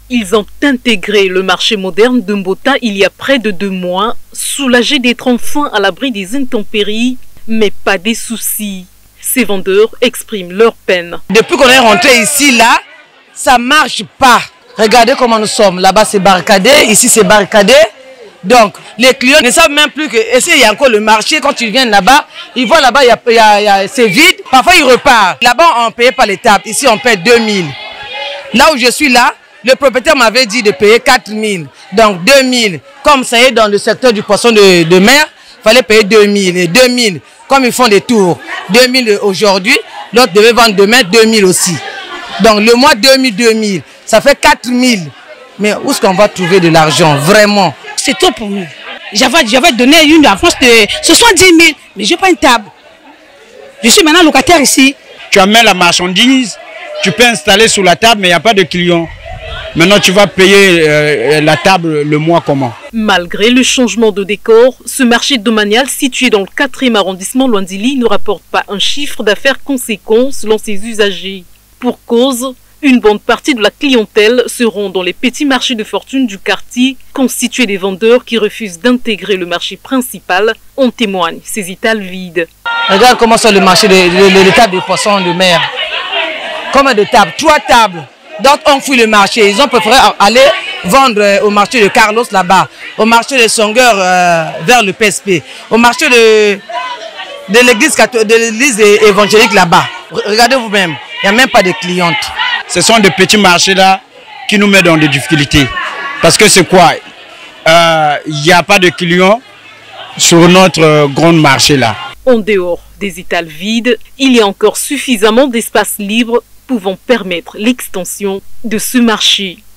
Ils ont intégré le marché moderne de Mbota il y a près de 2 mois, soulagés d'être enfin à l'abri des intempéries, mais pas des soucis. Ces vendeurs expriment leur peine. Depuis qu'on est rentré ici, là, ça ne marche pas. Regardez comment nous sommes. Là-bas, c'est barricadé. Ici, c'est barricadé. Donc, les clients ne savent même plus que il y a encore le marché. Quand ils viennent là-bas, ils voient là-bas, c'est vide. Parfois, ils repartent. Là-bas, on ne paye pas les tables. Ici, on paye 2000. Là où je suis là, le propriétaire m'avait dit de payer 4000. Donc, 2000. Comme ça y est dans le secteur du poisson de mer, il fallait payer 2000. Et 2000, comme ils font des tours, 2000 aujourd'hui, l'autre devait vendre demain 2000 aussi. Donc, le mois 2000, ça fait 4000. Mais où est-ce qu'on va trouver de l'argent, vraiment? C'est tout pour nous. J'avais donné une avance de 70 000, mais je n'ai pas une table. Je suis maintenant locataire ici. Tu amènes la marchandise, tu peux installer sur la table, mais il n'y a pas de clients. Maintenant, tu vas payer la table le mois comment? Malgré le changement de décor, ce marché domanial situé dans le 4e arrondissement Luandili ne rapporte pas un chiffre d'affaires conséquent selon ses usagers. Pour cause, une bonne partie de la clientèle se rend dans les petits marchés de fortune du quartier, constitués des vendeurs qui refusent d'intégrer le marché principal. En témoignent ces étals vides. Regarde comment c'est le marché des tables de poissons de mer. Combien de tables? 3 tables. Donc on fuit le marché. Ils ont préféré aller vendre au marché de Carlos là-bas, au marché de Songueur vers le PSP, au marché de l'église évangélique là-bas. Regardez vous-même, il n'y a même pas de clientes. Ce sont des petits marchés là qui nous mettent dans des difficultés. Parce que c'est quoi? Il n'y a pas de clients sur notre grand marché là. En dehors des étals vides, il y a encore suffisamment d'espace libre pouvant permettre l'extension de ce marché.